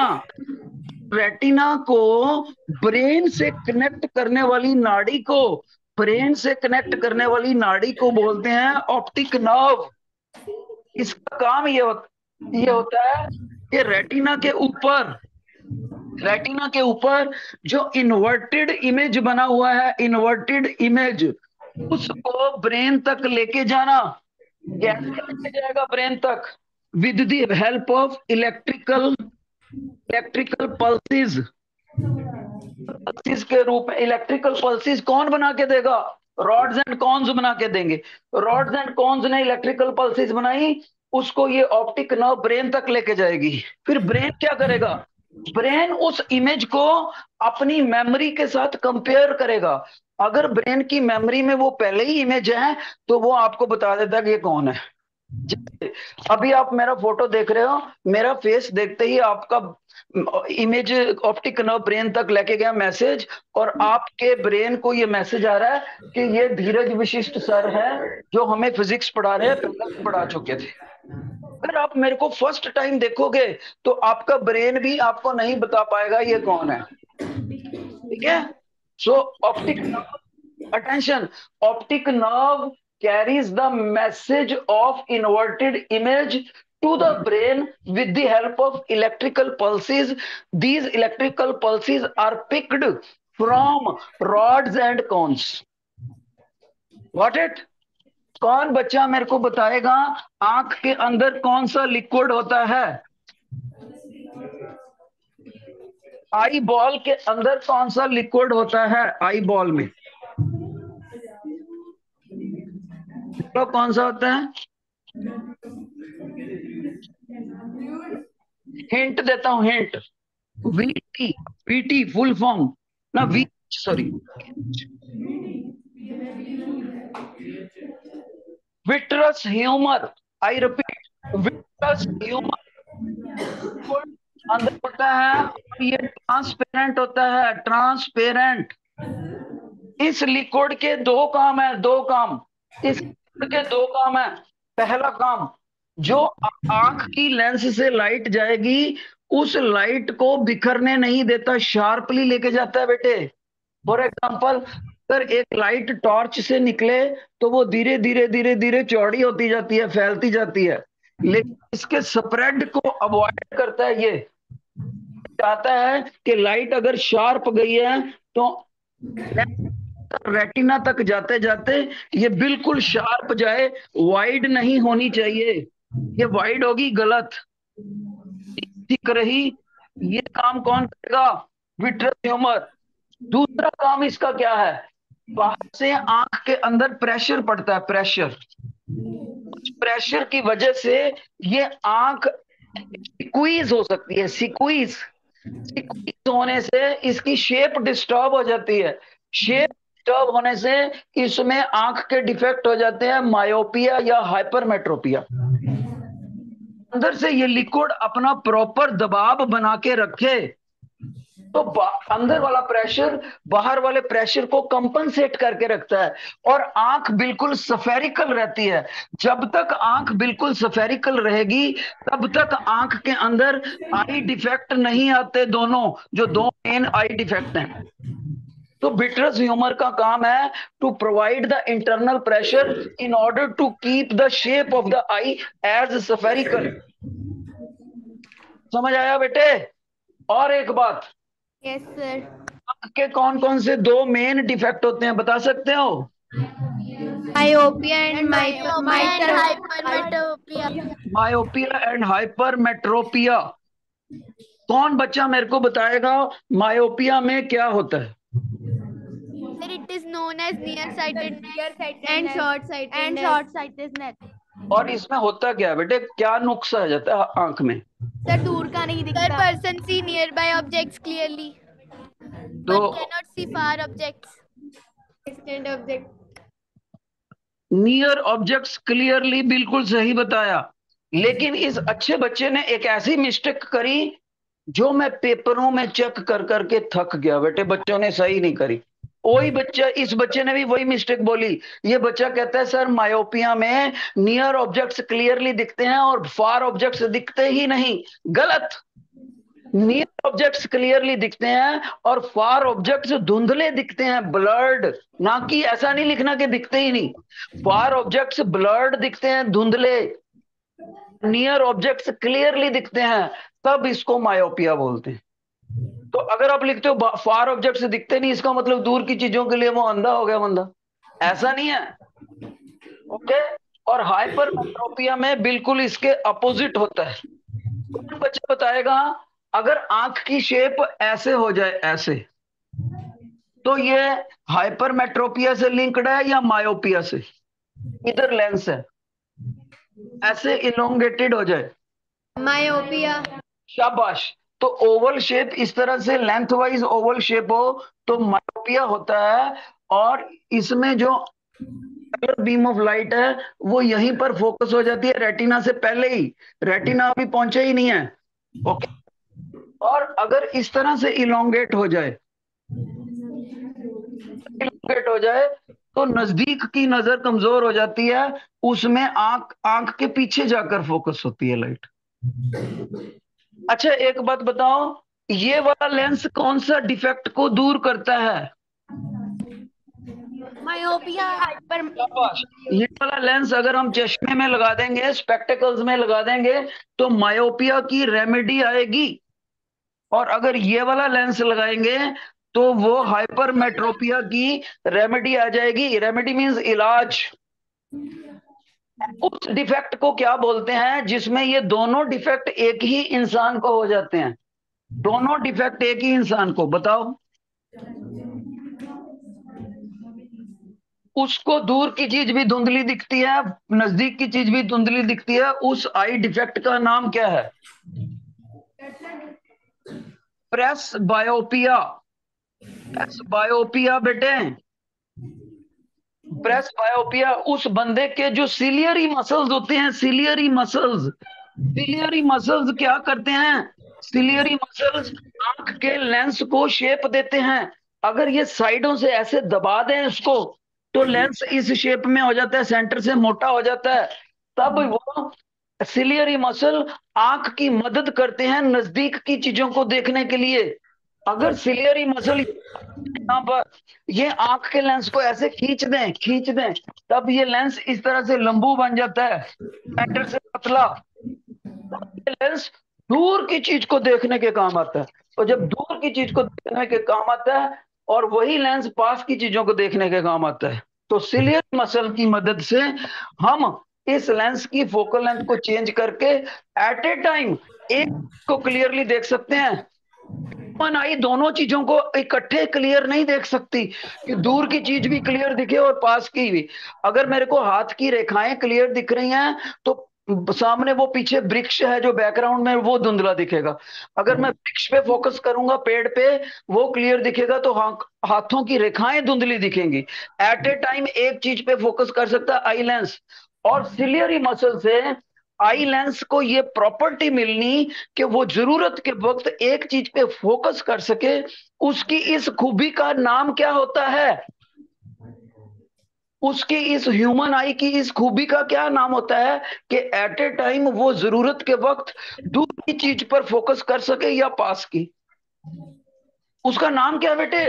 रेटिना को ब्रेन से कनेक्ट करने वाली नाड़ी को, ब्रेन से कनेक्ट करने वाली नाड़ी को बोलते हैं ऑप्टिक नर्व। इसका काम ये हो, ये होता है कि रेटिना के ऊपर, रेटिना के ऊपर जो इन्वर्टेड इमेज बना हुआ है, इन्वर्टेड इमेज, उसको ब्रेन तक लेके जाना। कैसे लेके जाएगा ब्रेन तक? With the help of electrical, electrical pulses, pulses के रूप में। इलेक्ट्रिकल पल्सेस कौन बना के देगा? रॉड्स एंड कॉन्स बना के देंगे। रॉड्स एंड कॉन्स ने इलेक्ट्रिकल पल्सेस बनाई, उसको ये ऑप्टिक नर्व ब्रेन तक लेके जाएगी। फिर ब्रेन क्या करेगा? ब्रेन उस इमेज को अपनी मेमोरी के साथ कंपेयर करेगा। अगर ब्रेन की मेमोरी में वो पहले ही इमेज है तो वो आपको बता देता है कि ये कौन है। अभी आप मेरा फोटो देख रहे हो, मेरा फेस देखते ही आपका इमेज ऑप्टिक नर्व ब्रेन तक लेके गया मैसेज, और आपके ब्रेन को ये मैसेज आ रहा है कि ये धीरज विशिष्ट सर है जो हमें फिजिक्स पढ़ा रहे हैं, पहले पढ़ा चुके थे। अगर आप मेरे को फर्स्ट टाइम देखोगे तो आपका ब्रेन भी आपको नहीं बता पाएगा ये कौन है। ठीक है? So optic nerve, attention, optic nerve carries the message of inverted image to the brain with the help of electrical pulses. These electrical pulses are picked from rods and cones. Got it? कौन बच्चा मेरे को बताएगा आंख के अंदर कौन सा लिक्विड होता है? आई बॉल के अंदर कौन सा लिक्विड होता है? आई बॉल में तो कौन सा होता है? हिंट देता हूं, hint. VT, VT full form ना, V sorry, vitreous humour. I repeat, vitreous humour अंदर होता है और ये ट्रांसपेरेंट होता है, ट्रांसपेरेंट। इस लिक्विड के दो काम है, दो काम इस के दो काम है। पहला काम, जो आंख की लेंस से लाइट जाएगी उस लाइट को बिखरने नहीं देता, शार्पली लेके जाता है बेटे। फॉर एग्जाम्पल, अगर एक लाइट टॉर्च से निकले तो वो धीरे धीरे धीरे धीरे चौड़ी होती जाती है, फैलती जाती है, लेकिन इसके स्प्रेड को अवॉइड करता है। ये चाहता है कि लाइट अगर शार्प गई है तो रेटिना तक जाते जाते ये बिल्कुल शार्प जाए, वाइड नहीं होनी चाहिए। ये वाइड होगी गलत, दिख रही। ये काम कौन करेगा? Vitreous humour. दूसरा काम इसका क्या है? बाहर से आंख के अंदर प्रेशर पड़ता है, प्रेशर। प्रेशर की वजह से ये आंख सिक्वीज हो सकती है, सिक्वीज। सिक्वीज होने से इसकी शेप डिस्टर्ब हो जाती है। शेप डिस्टर्ब होने से इसमें आंख के डिफेक्ट हो जाते हैं, मायोपिया या हाइपरमेट्रोपिया। अंदर से ये लिक्विड अपना प्रॉपर दबाव बना के रखे तो अंदर वाला प्रेशर बाहर वाले प्रेशर को कंपनसेट करके रखता है, और आंख बिल्कुल सफेरिकल रहती है। जब तक आंख बिल्कुल सफेरिकल रहेगी तब तक आंख के अंदर आई डिफेक्ट नहीं आते, दोनों जो दो मेन आई डिफेक्ट हैं। तो विट्रस ह्यूमर का काम है to provide the internal pressure in order to keep the shape of the eye as spherical. समझ आया बेटे? और एक बात, यस सर। आंख के कौन कौन से दो मेन डिफेक्ट होते हैं, बता सकते हो? Myopia and hypermetropia. Myopia and hypermetropia. कौन बच्चा मेरे को बताएगा मायोपिया में क्या होता है? Sir, it is known as nearsightedness and short-sightedness. and short-sightedness. और इसमें होता क्या है बेटे? क्या नुक्स आ जाता है आंख में? सर दूर का नहीं Sir, दिखता। person see nearby objects clearly, तो but cannot see far objects. Distant object. Near objects clearly, बिल्कुल सही बताया। लेकिन इस अच्छे बच्चे ने एक ऐसी मिस्टेक करी जो मैं पेपरों में चेक कर करके थक गया। बेटे बच्चों ने सही नहीं करी। वही बच्चा, इस बच्चे ने भी वही मिस्टेक बोली। ये बच्चा कहता है सर मायोपिया में नियर ऑब्जेक्ट्स क्लियरली दिखते हैं और फार ऑब्जेक्ट्स दिखते ही नहीं। गलत। नियर ऑब्जेक्ट्स क्लियरली दिखते हैं और फार ऑब्जेक्ट्स धुंधले दिखते हैं, ब्लर्ड। ना कि ऐसा नहीं लिखना कि दिखते ही नहीं। फार ऑब्जेक्ट्स ब्लर्ड दिखते हैं, धुंधले। नियर ऑब्जेक्ट्स क्लियरली दिखते हैं, तब इसको मायोपिया बोलते हैं। तो अगर आप लिखते हो फार ऑब्जेक्ट्स दिखते नहीं, इसका मतलब दूर की चीजों के लिए वो अंधा हो गया बंदा। ऐसा नहीं है। ओके। और हाइपरमेट्रोपिया में बिल्कुल इसके अपोजिट होता है। कौन बच्चा बताएगा अगर आंख की शेप ऐसे हो जाए, ऐसे, तो ये हाइपरमेट्रोपिया से लिंक्ड है या मायोपिया से? इधर लेंस है, ऐसे इलोंगेटेड हो जाए, मायोपिया। शाबाश। तो ओवल शेप इस तरह से लेंथ वाइज ओवल शेप हो तो मायोपिया होता है। और इसमें जो बीम ऑफ लाइट है वो यहीं पर फोकस हो जाती है, रेटिना से पहले ही। रेटिना अभी पहुंचे ही नहीं है। ओके। और अगर इस तरह से इलोंगेट हो जाए, इलोंगेट हो जाए तो नजदीक की नजर कमजोर हो जाती है, उसमें आंख आंख के पीछे जाकर फोकस होती है लाइट। अच्छा एक बात बताओ, ये वाला लेंस कौन सा डिफेक्ट को दूर करता है? मायोपिया। ये वाला लेंस अगर हम चश्मे में लगा देंगे, स्पेक्टेकल्स में लगा देंगे, तो मायोपिया की रेमेडी आएगी। और अगर ये वाला लेंस लगाएंगे तो वो हाइपरमेट्रोपिया की रेमेडी आ जाएगी। रेमेडी मींस इलाज। उस डिफेक्ट को क्या बोलते हैं जिसमें ये दोनों डिफेक्ट एक ही इंसान को हो जाते हैं? दोनों डिफेक्ट एक ही इंसान को, बताओ। उसको दूर की चीज भी धुंधली दिखती है, नजदीक की चीज भी धुंधली दिखती है। उस आई डिफेक्ट का नाम क्या है? प्रेस बायोपिया। प्रेस बायोपिया बेटे, प्रेस बायोपिया। उस बंदे के जो सिलियरी मसल्स होते हैं, सिलियरी मसल्स, सिलियरी मसल्स क्या करते हैं? सिलियरी मसल्स आंख के लेंस को शेप देते हैं। अगर ये साइडों से ऐसे दबा दें इसको तो लेंस इस शेप में हो जाता है, सेंटर से मोटा हो जाता है। तब वो सिलियरी मसल आंख की मदद करते हैं नजदीक की चीजों को देखने के लिए। अगर सिलियरी मसल यहाँ पर ये आंख के लेंस को ऐसे खींच दें खींच दें तब ये लेंस इस तरह से लंबू बन जाता है, सेंटर से पतला। ये लेंस दूर की चीज को देखने के काम आता है, और जब दूर की चीज को देखने के काम आता है और वही लेंस पास की चीजों को देखने के काम आता है, तो सिलियर मसल की मदद से हम इस लेंस की फोकल लेंथ को चेंज करके एट ए टाइम एक को क्लियरली देख सकते हैं। ह्यूमन आई दोनों चीजों को इकट्ठे क्लियर नहीं देख सकती कि दूर की चीज भी क्लियर दिखे और पास की भी। अगर मेरे को हाथ की रेखाएं क्लियर दिख रही हैं तो सामने वो पीछे वृक्ष है जो बैकग्राउंड में वो धुंधला दिखेगा। अगर मैं वृक्ष पे फोकस करूंगा पेड़ पे वो क्लियर दिखेगा तो हा, हाथों की रेखाएं धुंधली दिखेंगी। एट ए टाइम एक चीज पे फोकस कर सकता है आई लेंस, और सिलियरी मसल से आई लेंस को ये प्रॉपर्टी मिलनी कि वो जरूरत के वक्त एक चीज पे फोकस कर सके। उसकी इस खूबी का नाम क्या होता है? उसकी इस ह्यूमन आई की इस खूबी का क्या नाम होता है कि एट ए टाइम वो जरूरत के वक्त दूर की चीज पर फोकस कर सके या पास की? उसका नाम क्या बेटे?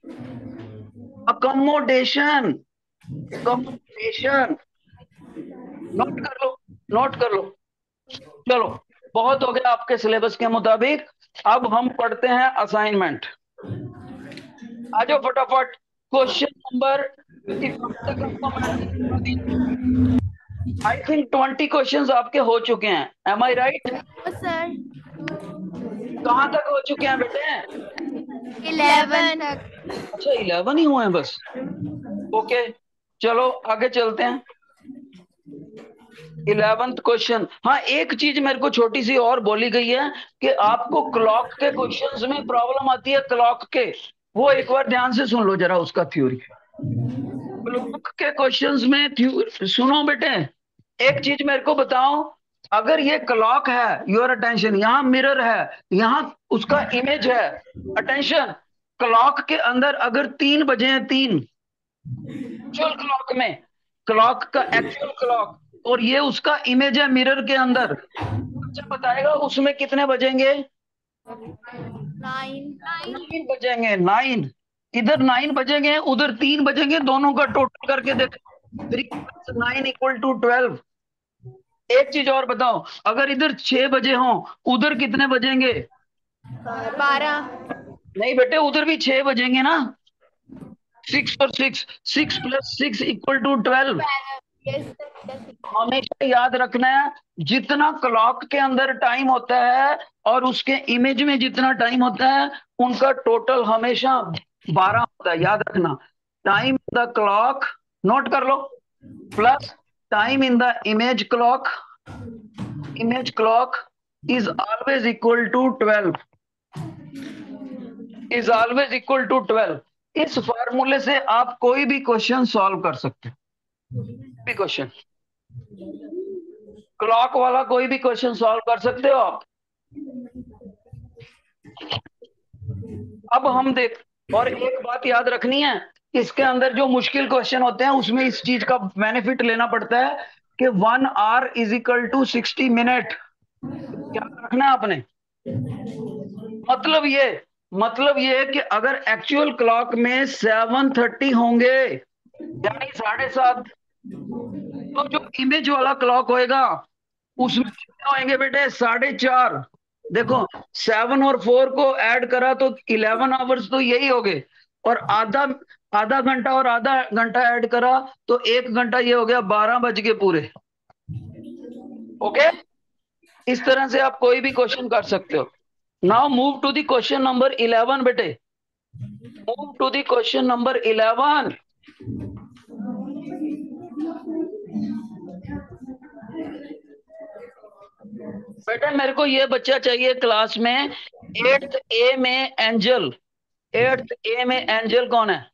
अकोमोडेशन। अकोमोडेशन। नोट कर लो, नोट कर लो। चलो बहुत हो गया आपके सिलेबस के मुताबिक, अब हम पढ़ते हैं असाइनमेंट। आ जाओ फटाफट। Question number I think twenty questions आपके हो चुके हैं, एम आई राइट? सर कहाँ तक हो चुके हैं बेटे? इलेवन तक। अच्छा इलेवन ही हुए हैं बस। ओके चलो आगे चलते हैं। Eleventh question. हाँ एक चीज मेरे को छोटी सी और बोली गई है कि आपको क्लॉक के क्वेश्चंस में प्रॉब्लम आती है, क्लॉक के, वो एक बार ध्यान से सुन लो जरा उसका थ्योरी। क्लॉक के क्वेश्चंस में थ्योरी सुनो बेटे। एक चीज मेरे को बताओ, अगर ये क्लॉक है, योर अटेंशन, यहाँ मिरर है, यहाँ उसका इमेज है, अटेंशन, क्लॉक के अंदर अगर तीन बजे हैं, तीन एक्चुअल क्लॉक में, क्लॉक का एक्चुअल क्लॉक, और ये उसका इमेज है मिरर के अंदर, अच्छा बताएगा उसमें कितने बजेंगे? नाइन नाइन बजेंगे, नाइन। इधर नाइन बजेंगे उधर तीन बजेंगे, दोनों का टोटल करके देखो, three plus nine equal to twelve. एक चीज और बताओ, अगर इधर छह बजे हो उधर कितने बजेंगे? बारह। नहीं बेटे उधर भी छह बजेंगे ना, सिक्स और six, six plus six equal to twelve. हमेशा याद रखना है जितना क्लॉक के अंदर टाइम होता है और उसके इमेज में जितना टाइम होता है उनका टोटल हमेशा बारह होता है, याद रखना। Time in the clock, note कर लो, plus time in the image clock, image clock is always equal to twelve, is always equal to twelve. इस फॉर्मूले से आप कोई भी क्वेश्चन सॉल्व कर सकते हैं, क्वेश्चन क्लॉक वाला कोई भी क्वेश्चन सॉल्व कर सकते हो आप। अब हम देख, और एक बात याद रखनी है, इसके अंदर जो मुश्किल क्वेश्चन होते हैं उसमें इस चीज का बेनिफिट लेना पड़ता है कि one hour is equal to sixty minute. क्या रखना है आपने? मतलब ये मतलब ये है कि अगर एक्चुअल क्लॉक में सेवन थर्टी होंगे यानी साढ़े सात, तो जो इमेज वाला क्लॉक होएगा उसमें कितने होंगे बेटे? साढ़े चार। देखो सेवन और फोर को ऐड करा तो इलेवन आवर्स तो यही हो गए, और आधा आधा घंटा और आधा घंटा ऐड करा तो एक घंटा, ये हो गया बारह बज के पूरे। ओके इस तरह से आप कोई भी क्वेश्चन कर सकते हो। Now move to the question number eleven बेटे, move to the question number eleven. बेटा मेरे को ये बच्चा चाहिए क्लास में एट्थ ए में एंजल, एट्थ ए में एंजल कौन है?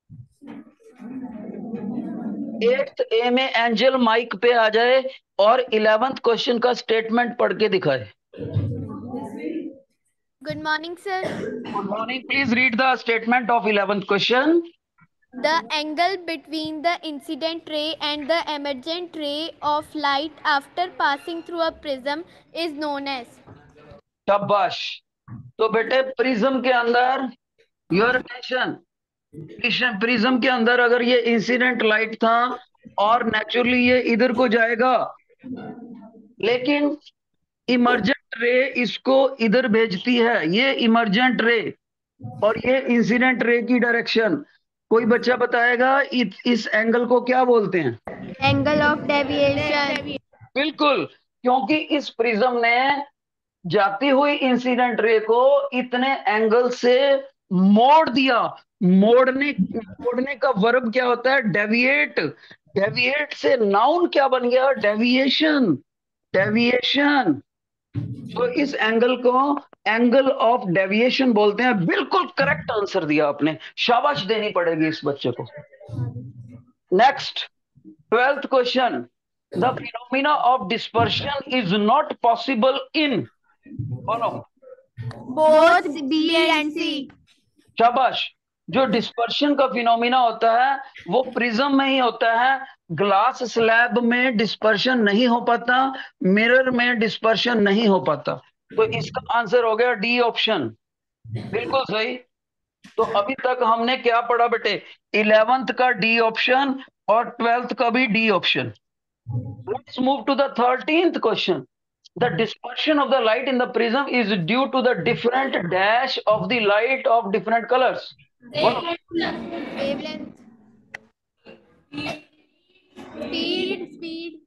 एट्थ ए में एंजल माइक पे आ जाए और इलेवेंथ क्वेश्चन का स्टेटमेंट पढ़ के दिखाए। Good morning sir. Good morning, please read the statement of eleventh question. The angle between the incident ray and the emergent ray of light after passing through a prism is known as. शाबाश। तो बेटे prism के अंदर, your attention, prism के अंदर अगर ये incident light था और नेचुरली ये इधर को जाएगा, लेकिन इमर्जेंट रे इसको इधर भेजती है, ये इमर्जेंट रे और ये इंसिडेंट रे की डायरेक्शन। कोई बच्चा बताएगा इ, इस एंगल को क्या बोलते हैं? Angle of deviation. बिल्कुल, क्योंकि इस प्रिज्म ने जाती हुई इंसिडेंट रे को इतने एंगल से मोड़ दिया। मोड़ने मोड़ने का वर्ब क्या होता है? डेविएट। डेविएट से नाउन क्या बन गया? डेविएशन। डेविएशन। तो इस एंगल को एंगल ऑफ डेविएशन बोलते हैं। बिल्कुल करेक्ट आंसर दिया आपने, शाबाश देनी पड़ेगी इस बच्चे को। Next, twelfth question. The phenomena of dispersion is not possible in, बोलो। Both B and C. शाबाश। जो डिस्पर्शन का फिनोमिना होता है वो प्रिज्म में ही होता है, ग्लास स्लैब में डिस्पर्शन नहीं हो पाता, मिरर में डिस्पर्शन नहीं हो पाता। तो इसका आंसर हो गया डी ऑप्शन, बिल्कुल सही। तो अभी तक हमने क्या पढ़ा बेटे? इलेवेंथ का डी ऑप्शन और ट्वेल्थ का भी D option. Let's move to the thirteenth question. The dispersion of the light in the prism is due to the different dash of the light of different colors. Wavelength, speed, speed.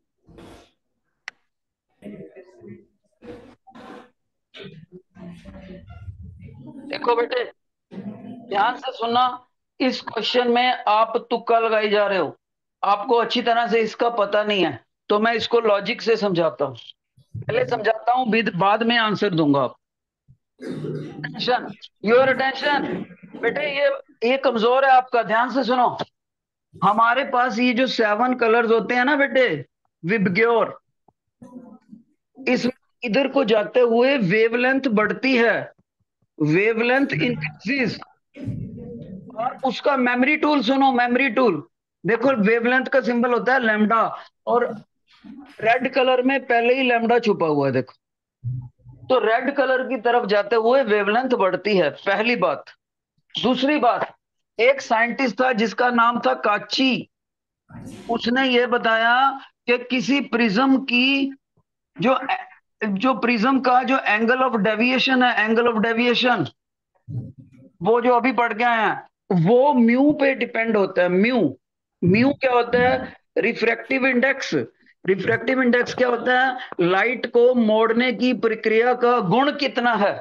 देखो बेटे, ध्यान से सुनना। इस question में आप तुक्का लगाई जा रहे हो, आपको अच्छी तरह से इसका पता नहीं है, तो मैं इसको लॉजिक से समझाता हूं। पहले समझाता हूं, बाद में आंसर दूंगा। आप अटेंशन, योर अटेंशन। बेटे ये ये कमजोर है आपका, ध्यान से सुनो। हमारे पास ये जो सेवन कलर्स होते हैं ना बेटे, विबग्योर, इस इधर को जाते हुए वेवलेंथ बढ़ती है, वेवलेंथ इंक्रीजेस। और उसका मेमोरी टूल सुनो, मेमोरी टूल देखो, वेवलेंथ का सिंबल होता है लैम्डा, और रेड कलर में पहले ही लैम्डा छुपा हुआ है, देखो। तो रेड कलर की तरफ जाते हुए वेवलेंथ बढ़ती है, पहली बात। दूसरी बात, एक साइंटिस्ट था जिसका नाम था काची, उसने ये बताया कि किसी प्रिज्म की जो जो प्रिज्म का जो एंगल ऑफ डेविएशन है, एंगल ऑफ डेविएशन, वो जो अभी पढ़ के आए हैं, वो म्यू पे डिपेंड होता है। म्यू म्यू क्या होता है? Refractive index. रिफ्रैक्टिव इंडेक्स क्या होता है? लाइट को मोड़ने की प्रक्रिया का गुण कितना है।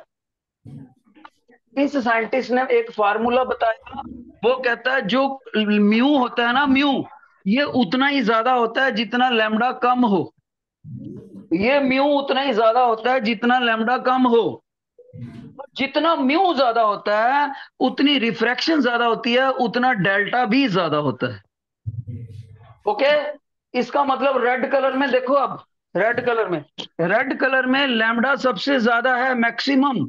इस साइंटिस्ट ने एक फार्मूला बताया, वो कहता है जो म्यू होता है ना, म्यू, ये उतना ही ज्यादा होता है जितना लैम्डा कम हो। ये म्यू उतना ही ज्यादा होता है जितना लैम्डा कम हो। जितना म्यू ज्यादा होता है उतनी रिफ्रैक्शन ज्यादा होती है, उतना डेल्टा भी ज्यादा होता है। ओके, इसका मतलब रेड कलर में देखो, अब रेड कलर में रेड कलर में लैम्डा सबसे ज्यादा है, मैक्सिमम।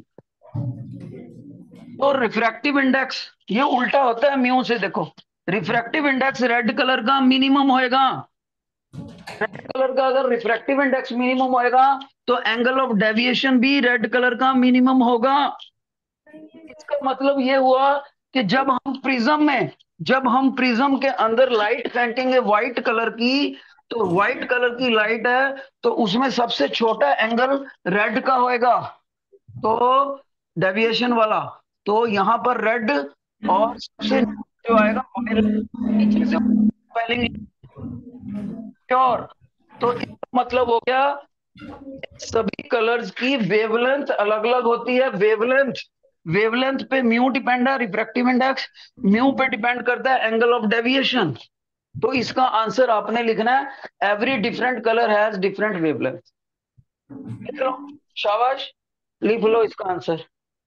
तो रिफ्रैक्टिव इंडेक्स ये उल्टा होता है म्यू से, देखो। रिफ्रैक्टिव इंडेक्स रेड कलर का मिनिमम होएगा। रेड कलर का अगर रिफ्रैक्टिव इंडेक्स मिनिमम होएगा तो एंगल ऑफ डेविएशन भी रेड कलर का मिनिमम होगा। इसका मतलब ये हुआ कि जब हम प्रिज्म में जब हम प्रिज्म के अंदर लाइट फेंकेंगे व्हाइट कलर की, तो व्हाइट कलर की लाइट है तो उसमें सबसे छोटा एंगल रेड का होएगा, तो डेविएशन वाला। तो यहां पर रेड, और सबसे जो आएगा नीचे से पहले प्योर। तो इसका मतलब हो गया सभी कलर्स की वेवलेंथ अलग अलग होती है। वेवलेंथ वेवलेंथ पे म्यू डिपेंड है, रिफ्रैक्टिव इंडेक्स म्यू पे डिपेंड करता है एंगल ऑफ डेविएशन। तो इसका आंसर आपने लिखना है, every different colour has different wavelength. लिख लो, शाबाश, लिख लो इसका आंसर।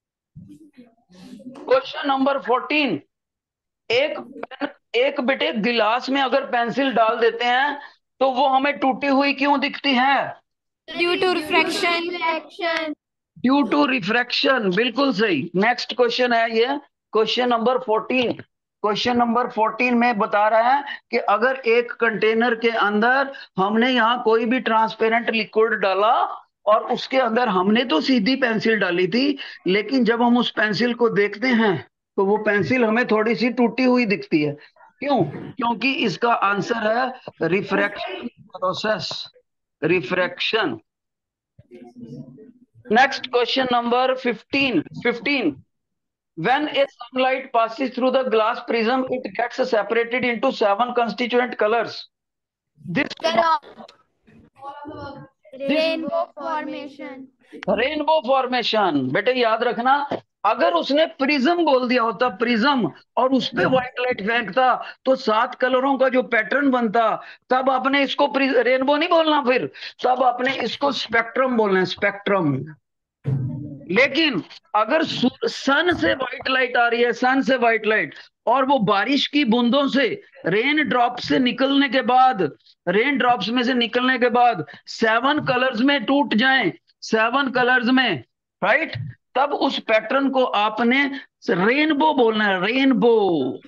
Question number fourteen. एक पेन एक बेटे गिलास में अगर पेंसिल डाल देते हैं तो वो हमें टूटी हुई क्यों दिखती है? Due to refraction. Due to refraction, बिल्कुल सही। नेक्स्ट क्वेश्चन है ये, question number fourteen. Question number fourteen में बता रहा है कि अगर एक कंटेनर के अंदर हमने यहाँ कोई भी ट्रांसपेरेंट लिक्विड डाला और उसके अंदर हमने तो सीधी पेंसिल डाली थी, लेकिन जब हम उस पेंसिल को देखते हैं तो वो पेंसिल हमें थोड़ी सी टूटी हुई दिखती है। क्यों? क्योंकि इसका आंसर है refraction process, refraction. Next question number fifteen fifteen When a sunlight passes through the glass prism, it gets separated into seven constituent colors. This Rainbow formation. Rainbow formation. बेटे याद रखना, अगर उसने प्रिज्म बोल दिया होता, प्रिज्म, और उस पे व्हाइट लाइट फेंकता तो सात कलरों का जो पैटर्न बनता, तब आपने इसको रेनबो नहीं बोलना, फिर तब आपने इसको स्पेक्ट्रम बोलना है, स्पेक्ट्रम। लेकिन अगर सन से व्हाइट लाइट आ रही है, सन से व्हाइट लाइट, और वो बारिश की बूंदों से, रेन ड्रॉप से निकलने के बाद, रेन ड्रॉप्स में से निकलने के बाद सेवन कलर्स में टूट जाएं, सेवन कलर्स में, राइट, तब उस पैटर्न को आपने रेनबो बोलना है, रेनबो।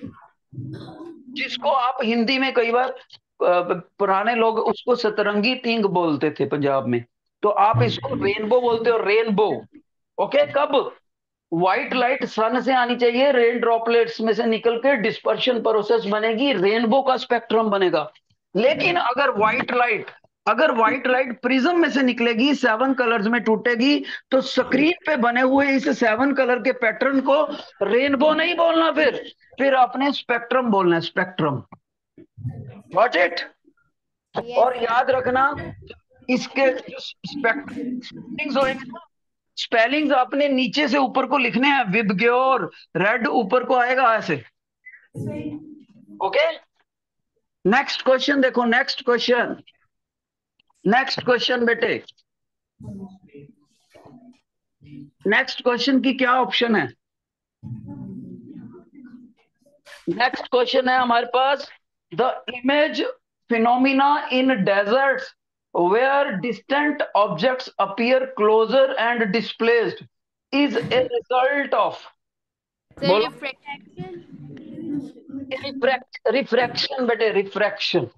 जिसको आप हिंदी में कई बार, पुराने लोग उसको सतरंगी तींग बोलते थे पंजाब में, तो आप इसको रेनबो बोलते हो, रेनबो। ओके, कब व्हाइट लाइट सन से आनी चाहिए, रेन ड्रॉपलेट्स में से निकल के डिस्पर्शन प्रोसेस बनेगी, रेनबो का स्पेक्ट्रम बनेगा। लेकिन अगर व्हाइट लाइट अगर व्हाइट लाइट प्रिज्म में से निकलेगी, सेवन कलर्स में टूटेगी, तो स्क्रीन पे बने हुए इस सेवन कलर के पैटर्न को रेनबो नहीं बोलना, फिर फिर आपने स्पेक्ट्रम बोलना है, स्पेक्ट्रम। Got it? और याद रखना, इसके स्पेलिंग्स होंगे, स्पेलिंग्स आपने नीचे से ऊपर को लिखने हैं, विबग्योर, रेड ऊपर को आएगा ऐसे। ओके, नेक्स्ट क्वेश्चन देखो, नेक्स्ट क्वेश्चन नेक्स्ट क्वेश्चन बेटे, नेक्स्ट क्वेश्चन की क्या ऑप्शन है? नेक्स्ट क्वेश्चन है हमारे पास, the image phenomena in deserts where distant objects appear closer and displaced is a result of Refraction. refract refraction बेटे, refraction,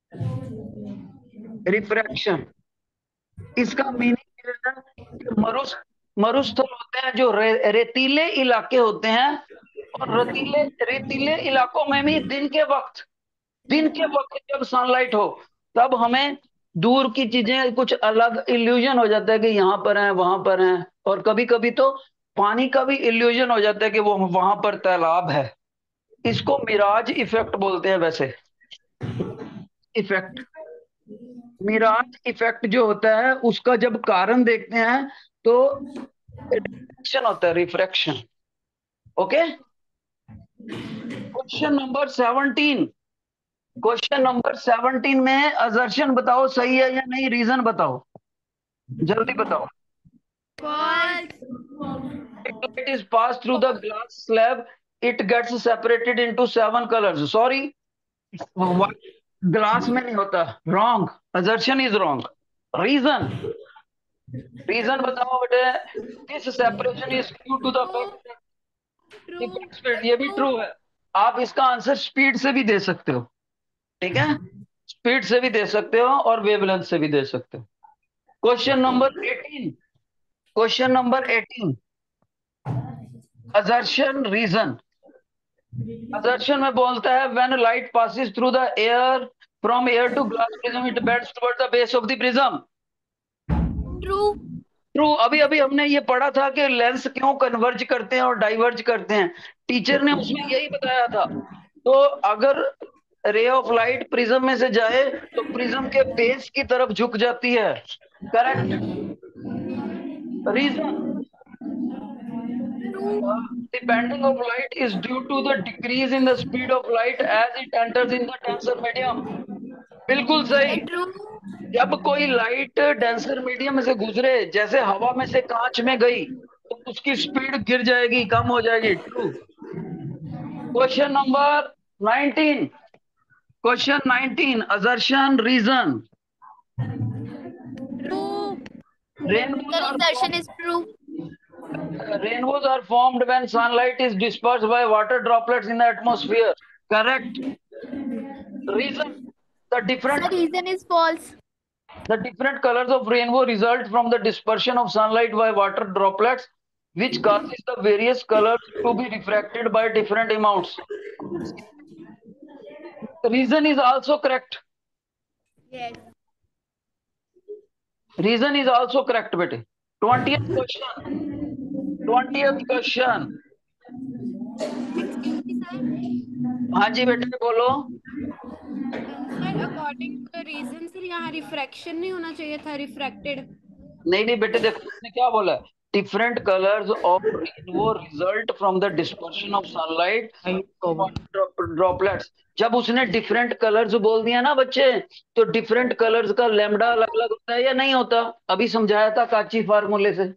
refraction. इसका मीनिंग है कि मरुस मरुस्थल होते हैं जो रे, रेतीले इलाके होते हैं, और रेतीले रेतीले इलाकों में भी दिन के वक्त दिन के वक्त जब सनलाइट हो, तब हमें दूर की चीजें कुछ अलग इल्यूजन हो जाता है कि यहाँ पर है, वहां पर है, और कभी कभी तो पानी का भी इल्यूजन हो जाता है कि वो वहां पर तालाब है। इसको मिराज इफेक्ट बोलते हैं। वैसे इफेक्ट, मिराज इफेक्ट जो होता है, उसका जब कारण देखते हैं तो रिफ्रैक्शन होता है, refraction. Okay, question number seventeen question number seventeen में असर्शन बताओ, सही है या नहीं, रीजन बताओ, जल्दी बताओ। False. Light is passed through the glass slab, it gets separated into seven colors. Sorry, glass में नहीं होता, wrong, assertion is wrong. Reason reason बताओ बेटे, this separation is due to the fact speed. ये भी ट्रू है, आप इसका आंसर स्पीड से भी दे सकते हो, ठीक है, स्पीड से भी दे सकते हो और वेवलेंथ से भी दे सकते हो। Question number eighteen question number eighteen assertion, reason. Assertion में बोलता है when light passes through the air from air to glass prism it bends toward the base of the prism. True. True. अभी अभी हमने ये पढ़ा था कि लेंस क्यों कन्वर्ज करते हैं और डाइवर्ज करते हैं, टीचर ने उसमें यही बताया था। तो अगर रे ऑफ लाइट प्रिज्म में से जाए तो प्रिज्म के बेस की तरफ झुक जाती है, correct. Reason, the bending of light is due to the decrease in the speed of light as it enters in the denser medium। बिल्कुल सही। जब कोई लाइट डेंसर मीडियम में से गुजरे, जैसे हवा में से कांच में गई, तो उसकी स्पीड गिर जाएगी, कम हो जाएगी। True. Question number nineteen question nineteen assertion, reason. True. Rainbow The assertion is true. rainbows are formed when sunlight is dispersed by water droplets in the atmosphere. Correct. Reason: the different The reason is false. the different colors of rainbow result from the dispersion of sunlight by water droplets, which causes the various colors to be refracted by different amounts. The reason is also correct. Yes. Reason is also correct, bete. twentieth question. twentieth question. हाँ जी बेटे बोलो. Sir according to the reason sir यहाँ refraction नहीं होना चाहिए था, refracted. नहीं नहीं बेटे देखो इसने क्या बोला. Different colours of rainbow result from the dispersion of sunlight droplets. जब उसने डिफरेंट कलर्स बोल दिया ना बच्चे, तो डिफरेंट कलर्स का लैम्डा अलग अलग होता है या नहीं होता? अभी समझाया था काची फार्मूले से.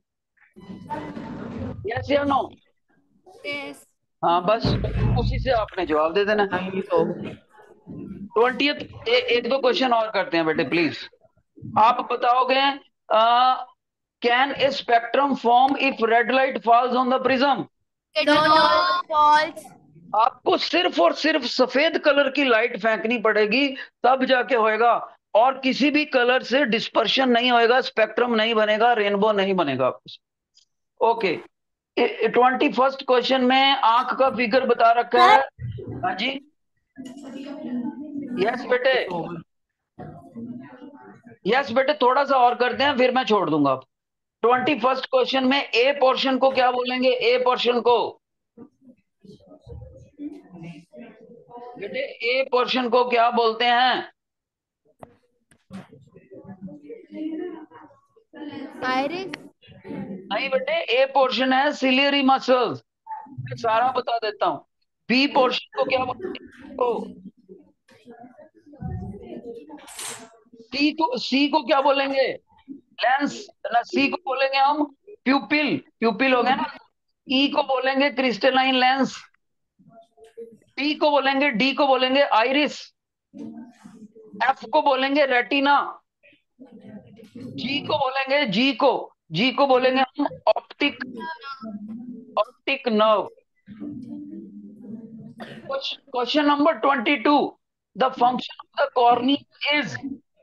यस या नो? यस. हाँ बस उसी से आपने जवाब दे देना. ट्वेंटी एक दो क्वेश्चन और करते हैं बेटे प्लीज. आप बताओगे can a spectrum form if red light falls on the prism? No, no, false. आपको सिर्फ और सिर्फ सफेद कलर की लाइट फेंकनी पड़ेगी तब जाके होएगा, और किसी भी कलर से डिस्पर्शन नहीं होएगा, स्पेक्ट्रम नहीं बनेगा, रेनबो नहीं बनेगा. ओके. ट्वेंटी फर्स्ट क्वेश्चन में आंख का फिगर बता रखा है. हाँ जी. यस बेटे. यस बेटे थोड़ा सा और करते हैं फिर मैं छोड़ दूंगा. ट्वेंटी फर्स्ट क्वेश्चन में ए पोर्शन को क्या बोलेंगे? ए पोर्शन को बेटे ए पोर्शन को क्या बोलते हैं? Iris. नहीं बेटे ए पोर्शन है सिलियरी मसल्स. मैं सारा बता देता हूं. बी पोर्शन को क्या बोलते हैं? सी को सी को क्या बोलेंगे? लेंस ना. सी को बोलेंगे हम प्यूपिल. प्यूपिल हो गया ना. ई को बोलेंगे क्रिस्टलाइन लेंस. डी को बोलेंगे डी को बोलेंगे आइरिस. एफ को बोलेंगे रेटिना. जी को बोलेंगे जी को जी को बोलेंगे हम optic optic nerve. Question number twenty two. The function of the cornea is.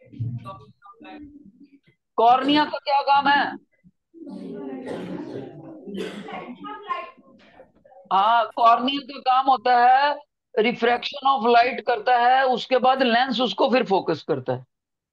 Cornea का क्या काम है? हाँ कॉर्निया का काम होता है रिफ्रैक्शन ऑफ लाइट करता है, उसके बाद लेंस उसको फिर फोकस करता है.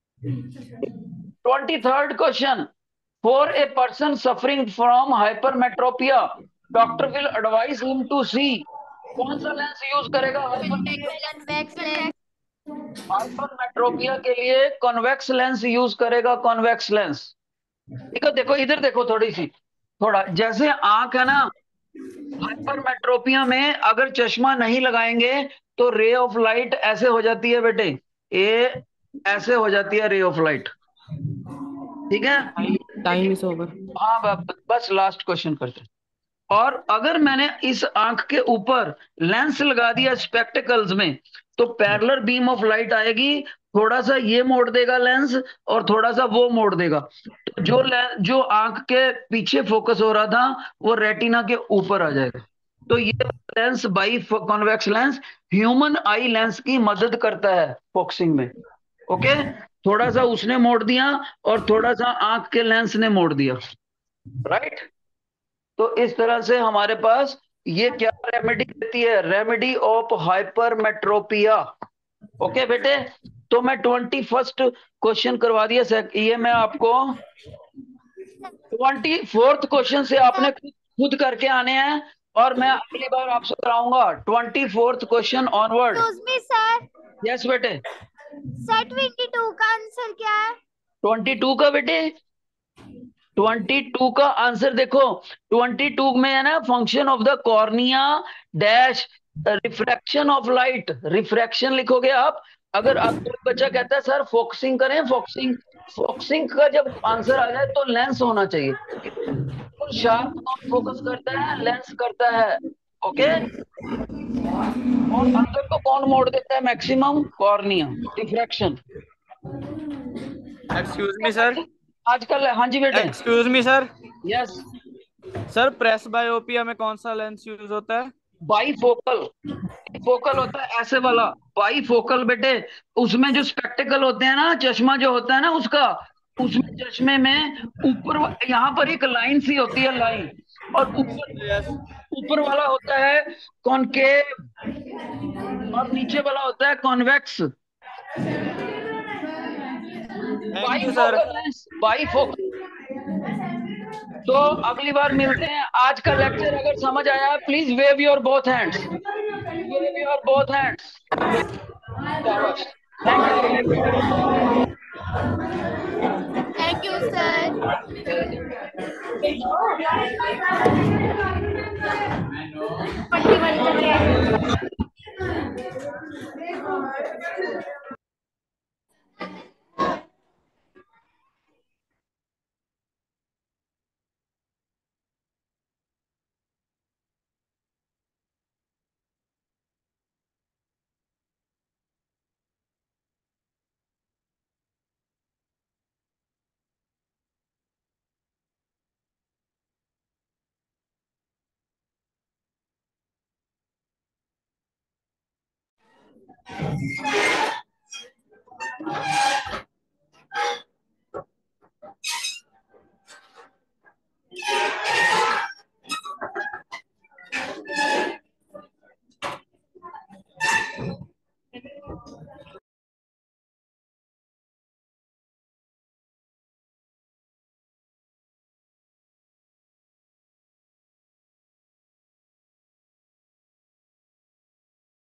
Twenty third question. For a person suffering from hypermetropia doctor will advise him to see. कौन सा लेंस यूज करेगा? Convex lens. हाइपरमेट्रोपिया के लिए कॉन्वेक्स लेंस यूज करेगा. Convex lens. ठीक है. देखो इधर देखो थोड़ी सी थोड़ा जैसे आंख है ना, हाइपरमेट्रोपिया में अगर चश्मा नहीं लगाएंगे तो रे ऑफ लाइट ऐसे हो जाती है बेटे. ये ऐसे हो जाती है रे ऑफ लाइट. ठीक है. Time is over. हाँ बस लास्ट क्वेश्चन करते हैं. और अगर मैंने इस आंख के ऊपर लेंस लगा दिया स्पेक्टिकल्स में, तो पैरेलल बीम ऑफ लाइट आएगी. थोड़ा सा ये मोड़ देगा लेंस और थोड़ा सा वो मोड़ देगा. तो जो जो आंख के पीछे फोकस हो रहा था वो रेटिना के ऊपर आ जाएगा. तो ये lens by convex lens human eye lens की मदद करता है फोकसिंग में. ओके. थोड़ा सा उसने मोड़ दिया और थोड़ा सा आंख के लेंस ने मोड़ दिया. राइट. तो इस तरह से हमारे पास ये क्या रेमेडी देती है? Remedy of hypermetropia. ओके बेटे. तो मैं ट्वेंटी फर्स्ट क्वेश्चन करवा दिया. ये मैं आपको ट्वेंटी फोर्थ क्वेश्चन से आपने खुद करके आने हैं और मैं अगली बार आपसे कराऊंगा. Twenty fourth question onward. Excuse me, sir. Yes बेटे. Sir, twenty-two का आंसर क्या है? ट्वेंटी टू का बेटे ट्वेंटी टू का आंसर देखो. ट्वेंटी टू में है ना function of the cornea dash refraction of light. Refraction लिखोगे आप. अगर आपको बच्चा कहता है सर फोकसिंग करें, फोकसिंग फोकसिंग का जब आंसर आ जाए तो लेंस होना चाहिए. तो शार्प कौन फोकस करता है? लेंस करता है. ओके. और अंदर को कौन मोड़ देता है maximum? Cornea. Refraction. Excuse me sir. आजकल हाँ जी बेटे. Excuse me sir. Yes. Sir presbyopia में कौन सा लेंस यूज होता है? बाईफोकल। फोकल होता है ऐसे वाला, बाई फोकल बेटे। उसमें जो स्पेक्टिकल होते हैं ना, चश्मा जो होता है ना उसका, उसमें चश्मे में ऊपर यहाँ पर एक लाइन सी होती है, लाइन। और ऊपर यस। ऊपर वाला होता है कॉनकेव, और नीचे वाला होता है कॉन्वेक्स। थैंक बाई you sir. Focal lens, bifocal. तो अगली बार मिलते हैं। आज का लेक्चर अगर समझ आया, please wave your both hands, wave your both hands. शाबाश। Thank you very Thank you, sir.